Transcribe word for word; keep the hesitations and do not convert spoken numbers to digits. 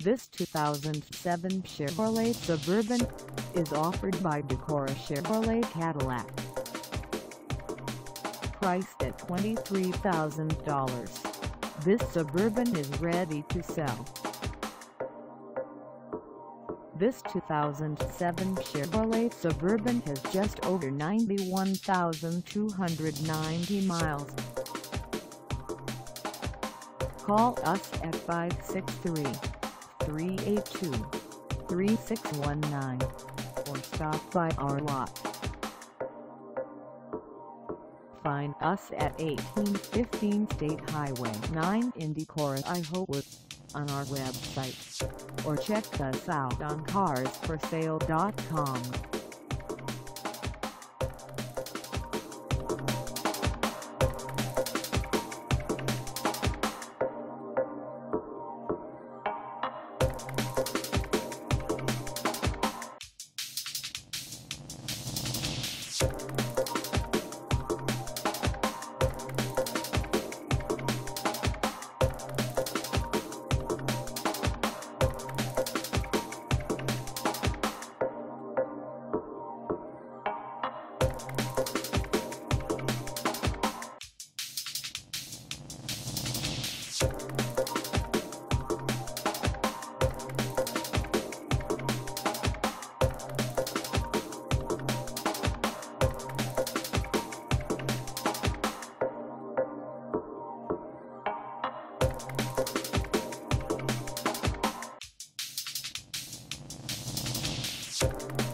This two thousand seven Chevrolet Suburban is offered by DECORAH Chevrolet Cadillac. Priced at twenty-three thousand dollars, this Suburban is ready to sell. This two thousand seven Chevrolet Suburban has just over ninety-one thousand two hundred ninety miles. Call us at five six three, three eight two, three six one nine or stop by our lot. Find us at eighteen fifteen State Highway nine in DECORAH, Iowa on our website, or check us out on cars for sale dot com. You